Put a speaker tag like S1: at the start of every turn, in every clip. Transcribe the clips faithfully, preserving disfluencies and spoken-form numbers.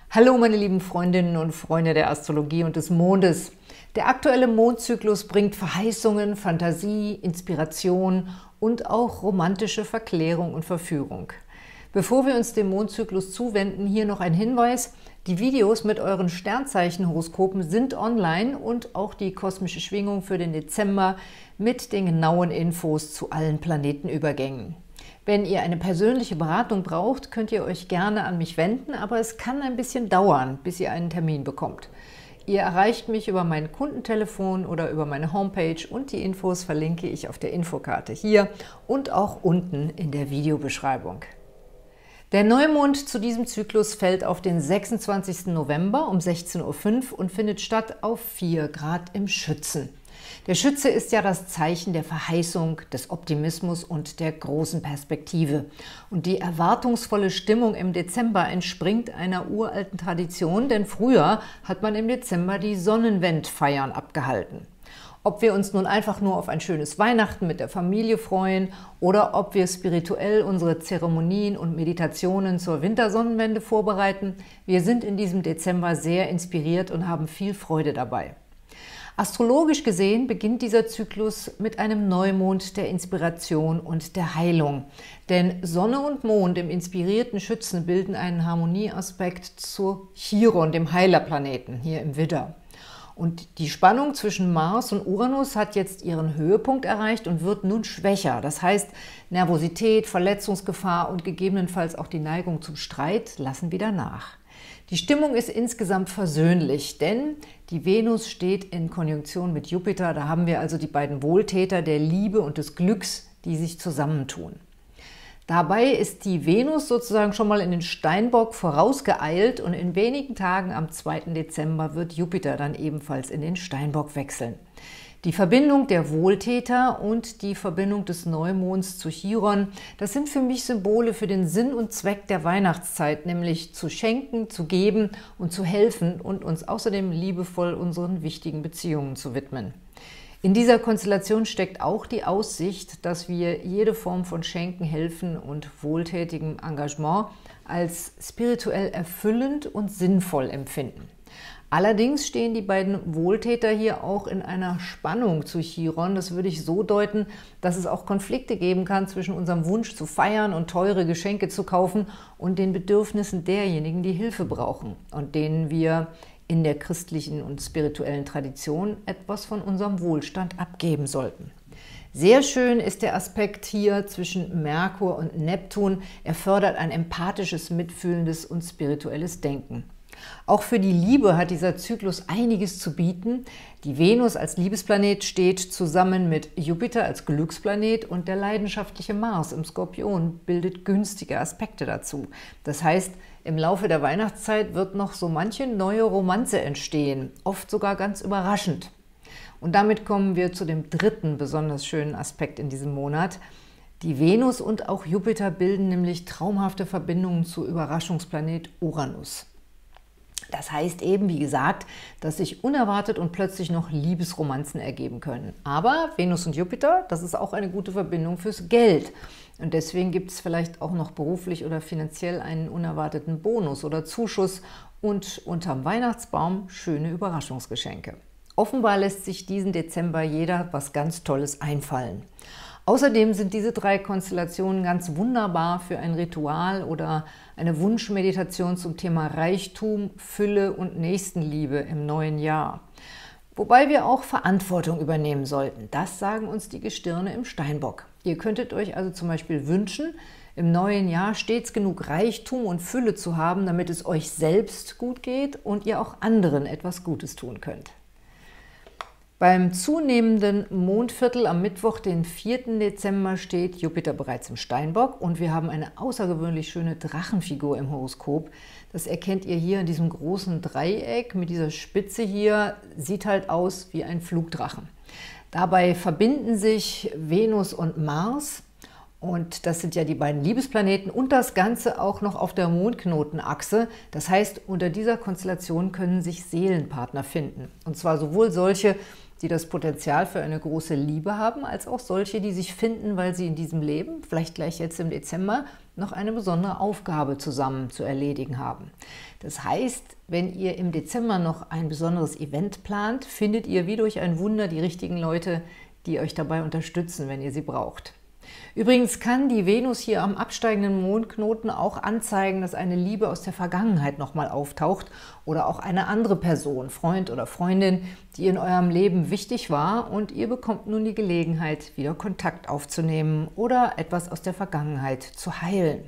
S1: Hallo meine lieben Freundinnen und Freunde der Astrologie und des Mondes. Der aktuelle Mondzyklus bringt Verheißungen, Fantasie, Inspiration und auch romantische Verklärung und Verführung. Bevor wir uns dem Mondzyklus zuwenden, hier noch ein Hinweis. Die Videos mit euren Sternzeichenhoroskopen sind online und auch die kosmische Schwingung für den Dezember mit den genauen Infos zu allen Planetenübergängen. Wenn ihr eine persönliche Beratung braucht, könnt ihr euch gerne an mich wenden, aber es kann ein bisschen dauern, bis ihr einen Termin bekommt. Ihr erreicht mich über mein Kundentelefon oder über meine Homepage und die Infos verlinke ich auf der Infokarte hier und auch unten in der Videobeschreibung. Der Neumond zu diesem Zyklus fällt auf den sechsundzwanzigsten November um sechzehn Uhr fünf und findet statt auf vier Grad im Schützen. Der Schütze ist ja das Zeichen der Verheißung, des Optimismus und der großen Perspektive. Und die erwartungsvolle Stimmung im Dezember entspringt einer uralten Tradition, denn früher hat man im Dezember die Sonnenwendfeiern abgehalten. Ob wir uns nun einfach nur auf ein schönes Weihnachten mit der Familie freuen oder ob wir spirituell unsere Zeremonien und Meditationen zur Wintersonnenwende vorbereiten, wir sind in diesem Dezember sehr inspiriert und haben viel Freude dabei. Astrologisch gesehen beginnt dieser Zyklus mit einem Neumond der Inspiration und der Heilung. Denn Sonne und Mond im inspirierten Schützen bilden einen Harmonieaspekt zu Chiron, dem Heilerplaneten, hier im Widder. Und die Spannung zwischen Mars und Uranus hat jetzt ihren Höhepunkt erreicht und wird nun schwächer. Das heißt, Nervosität, Verletzungsgefahr und gegebenenfalls auch die Neigung zum Streit lassen wieder nach. Die Stimmung ist insgesamt versöhnlich, denn die Venus steht in Konjunktion mit Jupiter. Da haben wir also die beiden Wohltäter der Liebe und des Glücks, die sich zusammentun. Dabei ist die Venus sozusagen schon mal in den Steinbock vorausgeeilt und in wenigen Tagen am zweiten Dezember wird Jupiter dann ebenfalls in den Steinbock wechseln. Die Verbindung der Wohltäter und die Verbindung des Neumonds zu Chiron, das sind für mich Symbole für den Sinn und Zweck der Weihnachtszeit, nämlich zu schenken, zu geben und zu helfen und uns außerdem liebevoll unseren wichtigen Beziehungen zu widmen. In dieser Konstellation steckt auch die Aussicht, dass wir jede Form von Schenken, Helfen und wohltätigem Engagement als spirituell erfüllend und sinnvoll empfinden. Allerdings stehen die beiden Wohltäter hier auch in einer Spannung zu Chiron. Das würde ich so deuten, dass es auch Konflikte geben kann zwischen unserem Wunsch zu feiern und teure Geschenke zu kaufen und den Bedürfnissen derjenigen, die Hilfe brauchen und denen wir in der christlichen und spirituellen Tradition etwas von unserem Wohlstand abgeben sollten. Sehr schön ist der Aspekt hier zwischen Merkur und Neptun. Er fördert ein empathisches, mitfühlendes und spirituelles Denken. Auch für die Liebe hat dieser Zyklus einiges zu bieten. Die Venus als Liebesplanet steht zusammen mit Jupiter als Glücksplanet und der leidenschaftliche Mars im Skorpion bildet günstige Aspekte dazu. Das heißt, im Laufe der Weihnachtszeit wird noch so manche neue Romanze entstehen, oft sogar ganz überraschend. Und damit kommen wir zu dem dritten besonders schönen Aspekt in diesem Monat. Die Venus und auch Jupiter bilden nämlich traumhafte Verbindungen zu Überraschungsplanet Uranus. Das heißt eben, wie gesagt, dass sich unerwartet und plötzlich noch Liebesromanzen ergeben können. Aber Venus und Jupiter, das ist auch eine gute Verbindung fürs Geld. Und deswegen gibt es vielleicht auch noch beruflich oder finanziell einen unerwarteten Bonus oder Zuschuss und unterm Weihnachtsbaum schöne Überraschungsgeschenke. Offenbar lässt sich diesen Dezember jeder was ganz Tolles einfallen. Außerdem sind diese drei Konstellationen ganz wunderbar für ein Ritual oder eine Wunschmeditation zum Thema Reichtum, Fülle und Nächstenliebe im neuen Jahr. Wobei wir auch Verantwortung übernehmen sollten. Das sagen uns die Gestirne im Steinbock. Ihr könntet euch also zum Beispiel wünschen, im neuen Jahr stets genug Reichtum und Fülle zu haben, damit es euch selbst gut geht und ihr auch anderen etwas Gutes tun könnt. Beim zunehmenden Mondviertel am Mittwoch, den vierten Dezember, steht Jupiter bereits im Steinbock und wir haben eine außergewöhnlich schöne Drachenfigur im Horoskop. Das erkennt ihr hier in diesem großen Dreieck mit dieser Spitze hier, sieht halt aus wie ein Flugdrachen. Dabei verbinden sich Venus und Mars und das sind ja die beiden Liebesplaneten und das Ganze auch noch auf der Mondknotenachse. Das heißt, unter dieser Konstellation können sich Seelenpartner finden und zwar sowohl solche, die das Potenzial für eine große Liebe haben, als auch solche, die sich finden, weil sie in diesem Leben, vielleicht gleich jetzt im Dezember, noch eine besondere Aufgabe zusammen zu erledigen haben. Das heißt, wenn ihr im Dezember noch ein besonderes Event plant, findet ihr wie durch ein Wunder die richtigen Leute, die euch dabei unterstützen, wenn ihr sie braucht. Übrigens kann die Venus hier am absteigenden Mondknoten auch anzeigen, dass eine Liebe aus der Vergangenheit nochmal auftaucht oder auch eine andere Person, Freund oder Freundin, die in eurem Leben wichtig war und ihr bekommt nun die Gelegenheit, wieder Kontakt aufzunehmen oder etwas aus der Vergangenheit zu heilen.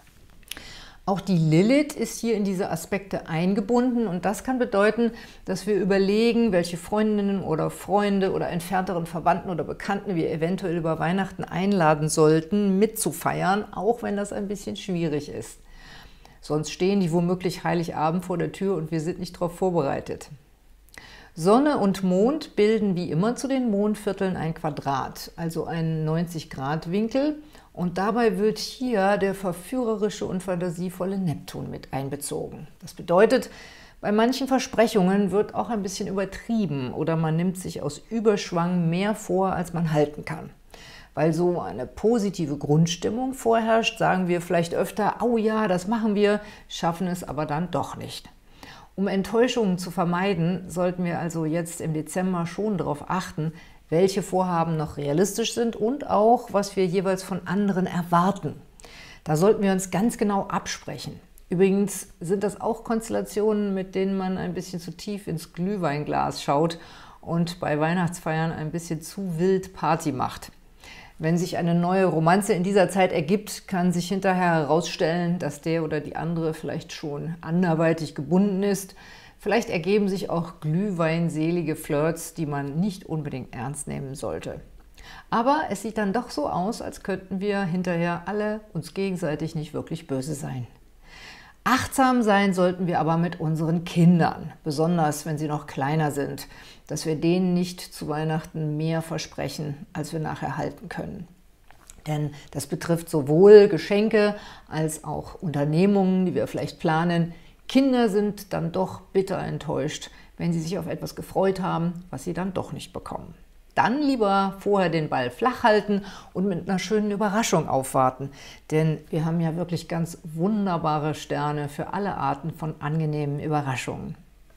S1: Auch die Lilith ist hier in diese Aspekte eingebunden und das kann bedeuten, dass wir überlegen, welche Freundinnen oder Freunde oder entfernteren Verwandten oder Bekannten wir eventuell über Weihnachten einladen sollten, mitzufeiern, auch wenn das ein bisschen schwierig ist. Sonst stehen die womöglich Heiligabend vor der Tür und wir sind nicht darauf vorbereitet. Sonne und Mond bilden wie immer zu den Mondvierteln ein Quadrat, also einen neunzig Grad Winkel. Und dabei wird hier der verführerische und fantasievolle Neptun mit einbezogen. Das bedeutet, bei manchen Versprechungen wird auch ein bisschen übertrieben oder man nimmt sich aus Überschwang mehr vor, als man halten kann. Weil so eine positive Grundstimmung vorherrscht, sagen wir vielleicht öfter, oh ja, das machen wir, schaffen es aber dann doch nicht. Um Enttäuschungen zu vermeiden, sollten wir also jetzt im Dezember schon darauf achten, welche Vorhaben noch realistisch sind und auch, was wir jeweils von anderen erwarten. Da sollten wir uns ganz genau absprechen. Übrigens sind das auch Konstellationen, mit denen man ein bisschen zu tief ins Glühweinglas schaut und bei Weihnachtsfeiern ein bisschen zu wild Party macht. Wenn sich eine neue Romanze in dieser Zeit ergibt, kann sich hinterher herausstellen, dass der oder die andere vielleicht schon anderweitig gebunden ist. Vielleicht ergeben sich auch glühweinselige Flirts, die man nicht unbedingt ernst nehmen sollte. Aber es sieht dann doch so aus, als könnten wir hinterher alle uns gegenseitig nicht wirklich böse sein. Achtsam sein sollten wir aber mit unseren Kindern, besonders wenn sie noch kleiner sind, dass wir denen nicht zu Weihnachten mehr versprechen, als wir nachher halten können. Denn das betrifft sowohl Geschenke als auch Unternehmungen, die wir vielleicht planen. Kinder sind dann doch bitter enttäuscht, wenn sie sich auf etwas gefreut haben, was sie dann doch nicht bekommen. Dann lieber vorher den Ball flach halten und mit einer schönen Überraschung aufwarten. Denn wir haben ja wirklich ganz wunderbare Sterne für alle Arten von angenehmen Überraschungen.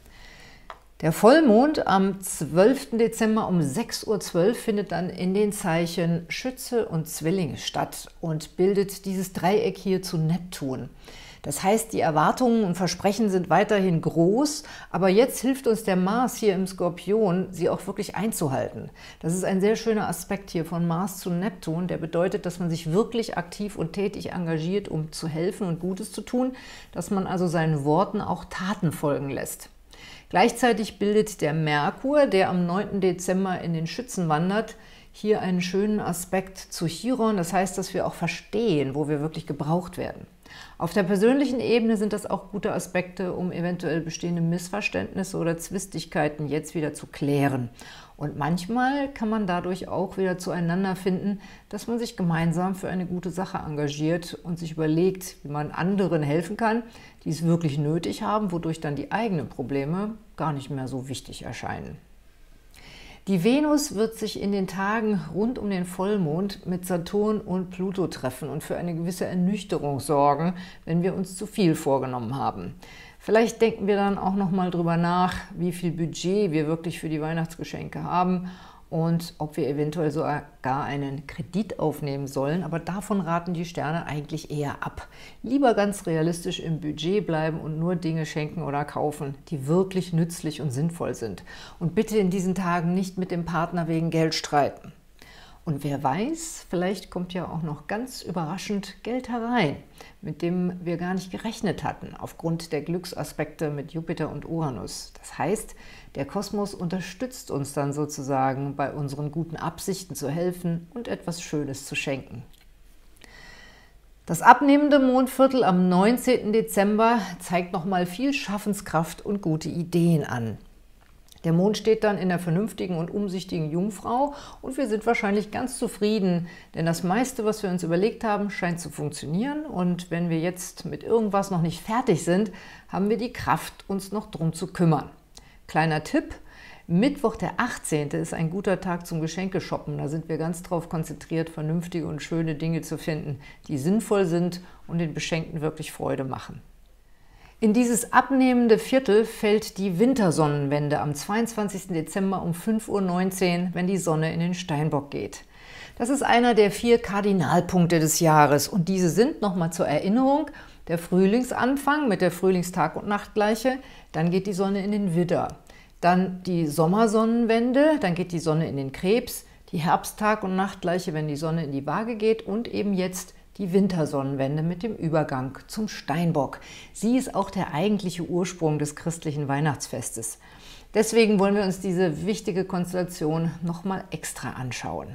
S1: Der Vollmond am zwölften Dezember um sechs Uhr zwölf findet dann in den Zeichen Schütze und Zwillinge statt und bildet dieses Dreieck hier zu Neptun. Das heißt, die Erwartungen und Versprechen sind weiterhin groß, aber jetzt hilft uns der Mars hier im Skorpion, sie auch wirklich einzuhalten. Das ist ein sehr schöner Aspekt hier von Mars zu Neptun, der bedeutet, dass man sich wirklich aktiv und tätig engagiert, um zu helfen und Gutes zu tun, dass man also seinen Worten auch Taten folgen lässt. Gleichzeitig bildet der Merkur, der am neunten Dezember in den Schützen wandert, hier einen schönen Aspekt zu Chiron. Das heißt, dass wir auch verstehen, wo wir wirklich gebraucht werden. Auf der persönlichen Ebene sind das auch gute Aspekte, um eventuell bestehende Missverständnisse oder Zwistigkeiten jetzt wieder zu klären. Und manchmal kann man dadurch auch wieder zueinander finden, dass man sich gemeinsam für eine gute Sache engagiert und sich überlegt, wie man anderen helfen kann, die es wirklich nötig haben, wodurch dann die eigenen Probleme gar nicht mehr so wichtig erscheinen. Die Venus wird sich in den Tagen rund um den Vollmond mit Saturn und Pluto treffen und für eine gewisse Ernüchterung sorgen, wenn wir uns zu viel vorgenommen haben. Vielleicht denken wir dann auch noch mal drüber nach, wie viel Budget wir wirklich für die Weihnachtsgeschenke haben und ob wir eventuell sogar einen Kredit aufnehmen sollen. Aber davon raten die Sterne eigentlich eher ab. Lieber ganz realistisch im Budget bleiben und nur Dinge schenken oder kaufen, die wirklich nützlich und sinnvoll sind. Und bitte in diesen Tagen nicht mit dem Partner wegen Geld streiten. Und wer weiß, vielleicht kommt ja auch noch ganz überraschend Geld herein, mit dem wir gar nicht gerechnet hatten, aufgrund der Glücksaspekte mit Jupiter und Uranus. Das heißt, der Kosmos unterstützt uns dann sozusagen, bei unseren guten Absichten zu helfen und etwas Schönes zu schenken. Das abnehmende Mondviertel am neunzehnten Dezember zeigt nochmal viel Schaffenskraft und gute Ideen an. Der Mond steht dann in der vernünftigen und umsichtigen Jungfrau und wir sind wahrscheinlich ganz zufrieden, denn das meiste, was wir uns überlegt haben, scheint zu funktionieren und wenn wir jetzt mit irgendwas noch nicht fertig sind, haben wir die Kraft, uns noch drum zu kümmern. Kleiner Tipp: Mittwoch, der achtzehnte ist ein guter Tag zum Geschenke-Shoppen. Da sind wir ganz drauf konzentriert, vernünftige und schöne Dinge zu finden, die sinnvoll sind und den Beschenkten wirklich Freude machen. In dieses abnehmende Viertel fällt die Wintersonnenwende am zweiundzwanzigsten Dezember um fünf Uhr neunzehn, wenn die Sonne in den Steinbock geht. Das ist einer der vier Kardinalpunkte des Jahres und diese sind, nochmal zur Erinnerung, der Frühlingsanfang mit der Frühlingstag- und Nachtgleiche, dann geht die Sonne in den Widder. Dann die Sommersonnenwende, dann geht die Sonne in den Krebs, die Herbsttag- und Nachtgleiche, wenn die Sonne in die Waage geht und eben jetzt die Wintersonnenwende mit dem Übergang zum Steinbock. Sie ist auch der eigentliche Ursprung des christlichen Weihnachtsfestes. Deswegen wollen wir uns diese wichtige Konstellation nochmal extra anschauen.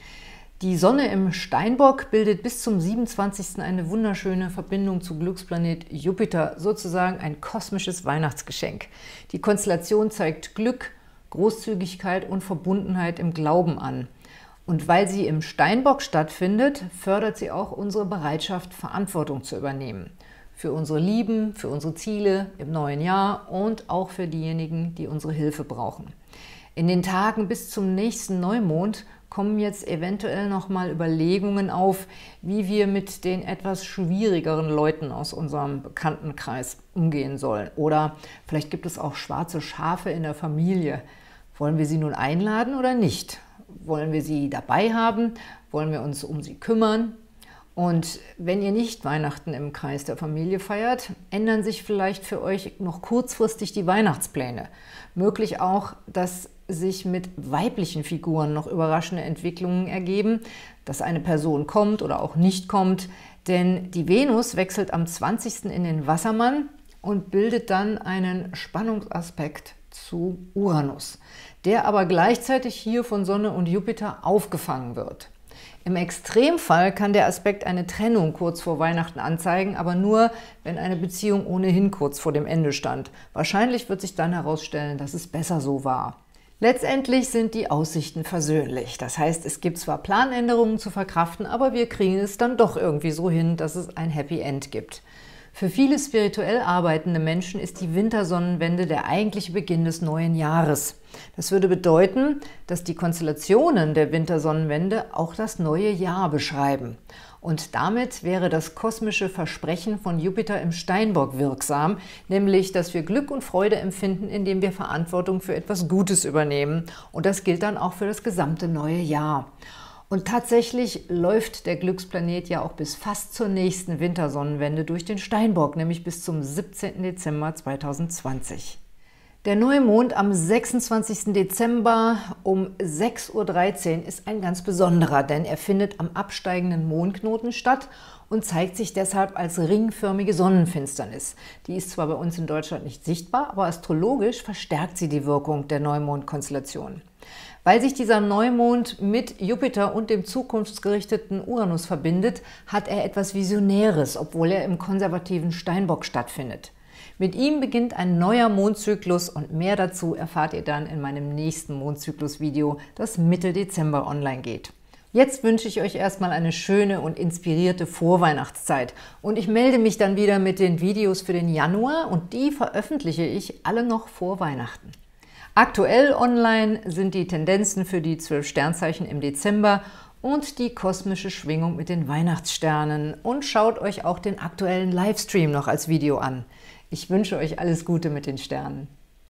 S1: Die Sonne im Steinbock bildet bis zum siebenundzwanzigsten eine wunderschöne Verbindung zu Glücksplanet Jupiter, sozusagen ein kosmisches Weihnachtsgeschenk. Die Konstellation zeigt Glück, Großzügigkeit und Verbundenheit im Glauben an. Und weil sie im Steinbock stattfindet, fördert sie auch unsere Bereitschaft, Verantwortung zu übernehmen. Für unsere Lieben, für unsere Ziele im neuen Jahr und auch für diejenigen, die unsere Hilfe brauchen. In den Tagen bis zum nächsten Neumond kommen jetzt eventuell nochmal Überlegungen auf, wie wir mit den etwas schwierigeren Leuten aus unserem Bekanntenkreis umgehen sollen. Oder vielleicht gibt es auch schwarze Schafe in der Familie. Wollen wir sie nun einladen oder nicht? Wollen wir sie dabei haben? Wollen wir uns um sie kümmern? Und wenn ihr nicht Weihnachten im Kreis der Familie feiert, ändern sich vielleicht für euch noch kurzfristig die Weihnachtspläne. Möglich auch, dass sich mit weiblichen Figuren noch überraschende Entwicklungen ergeben, dass eine Person kommt oder auch nicht kommt, denn die Venus wechselt am zwanzigsten in den Wassermann und bildet dann einen Spannungsaspekt zu Uranus, der aber gleichzeitig hier von Sonne und Jupiter aufgefangen wird. Im Extremfall kann der Aspekt eine Trennung kurz vor Weihnachten anzeigen, aber nur, wenn eine Beziehung ohnehin kurz vor dem Ende stand. Wahrscheinlich wird sich dann herausstellen, dass es besser so war. Letztendlich sind die Aussichten versöhnlich. Das heißt, es gibt zwar Planänderungen zu verkraften, aber wir kriegen es dann doch irgendwie so hin, dass es ein Happy End gibt. Für viele spirituell arbeitende Menschen ist die Wintersonnenwende der eigentliche Beginn des neuen Jahres. Das würde bedeuten, dass die Konstellationen der Wintersonnenwende auch das neue Jahr beschreiben. Und damit wäre das kosmische Versprechen von Jupiter im Steinbock wirksam, nämlich, dass wir Glück und Freude empfinden, indem wir Verantwortung für etwas Gutes übernehmen. Und das gilt dann auch für das gesamte neue Jahr. Und tatsächlich läuft der Glücksplanet ja auch bis fast zur nächsten Wintersonnenwende durch den Steinbock, nämlich bis zum siebzehnten Dezember zweitausendzwanzig. Der Neumond am sechsundzwanzigsten Dezember um sechs Uhr dreizehn ist ein ganz besonderer, denn er findet am absteigenden Mondknoten statt und zeigt sich deshalb als ringförmige Sonnenfinsternis. Die ist zwar bei uns in Deutschland nicht sichtbar, aber astrologisch verstärkt sie die Wirkung der Neumondkonstellation. Weil sich dieser Neumond mit Jupiter und dem zukunftsgerichteten Uranus verbindet, hat er etwas Visionäres, obwohl er im konservativen Steinbock stattfindet. Mit ihm beginnt ein neuer Mondzyklus und mehr dazu erfahrt ihr dann in meinem nächsten Mondzyklus-Video, das Mitte Dezember online geht. Jetzt wünsche ich euch erstmal eine schöne und inspirierte Vorweihnachtszeit und ich melde mich dann wieder mit den Videos für den Januar und die veröffentliche ich alle noch vor Weihnachten. Aktuell online sind die Tendenzen für die zwölf Sternzeichen im Dezember und die kosmische Schwingung mit den Weihnachtssternen und schaut euch auch den aktuellen Livestream noch als Video an. Ich wünsche euch alles Gute mit den Sternen.